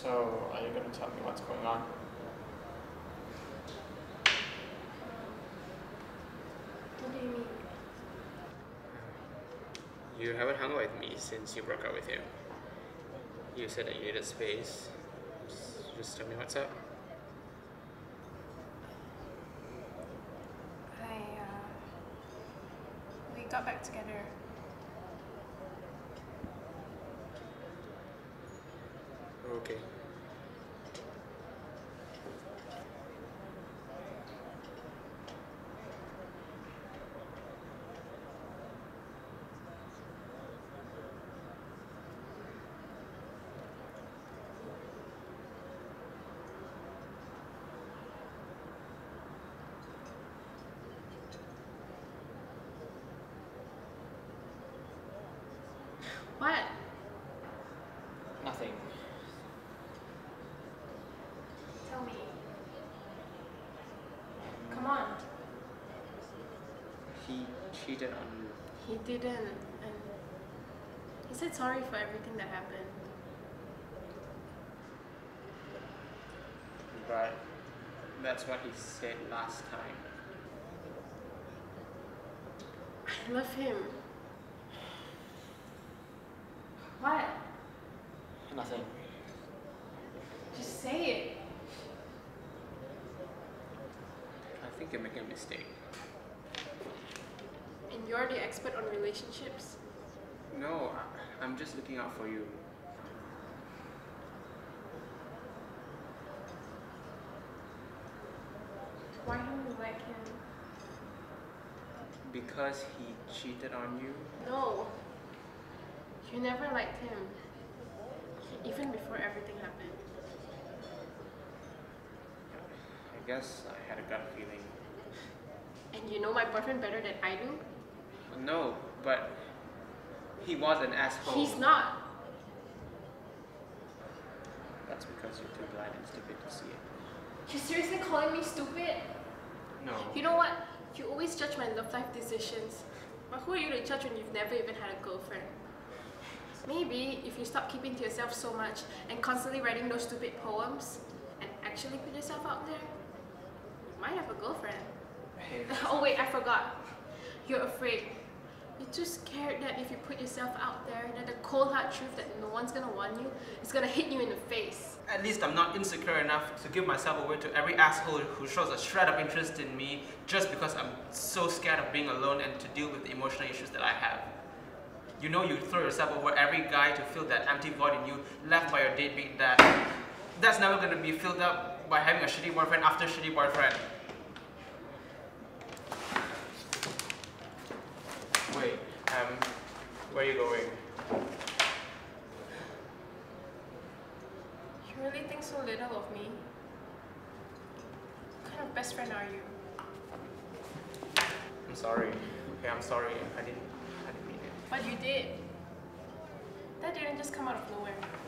So, are you going to tell me what's going on? What do you mean? You haven't hung out with me since you broke up with him. You said that you needed space. Just tell me what's up. We got back together. Okay. What? Nothing. Tell me. Come on. He cheated on you. He didn't, and he said sorry for everything that happened. But that's what he said last time. I love him. What? Nothing. Just say it. I think you're making a mistake. And you're the expert on relationships? No, I'm just looking out for you. Why don't you like him? Because he cheated on you? No. You never liked him. Even before everything happened. I guess I had a gut feeling. And you know my boyfriend better than I do? No, but he was an asshole. He's not. That's because you're too blind and stupid to see it. You're seriously calling me stupid? No. You know what? You always judge my love life decisions. But who are you to judge when you've never even had a girlfriend? Maybe if you stop keeping to yourself so much and constantly writing those stupid poems and actually put yourself out there, you might have a girlfriend. Hey. Oh wait, I forgot. You're afraid. You're too scared that if you put yourself out there, that the cold hard truth that no one's gonna want you is gonna hit you in the face. At least I'm not insecure enough to give myself away to every asshole who shows a shred of interest in me just because I'm so scared of being alone and to deal with the emotional issues that I have. You know you throw yourself over every guy to fill that empty void in you left by your deadbeat dad. That's never gonna be filled up by having a shitty boyfriend after shitty boyfriend. Wait, where are you going? You really think so little of me? What kind of best friend are you? I'm sorry. Okay, I'm sorry. I didn't mean it. But you did. That didn't just come out of nowhere.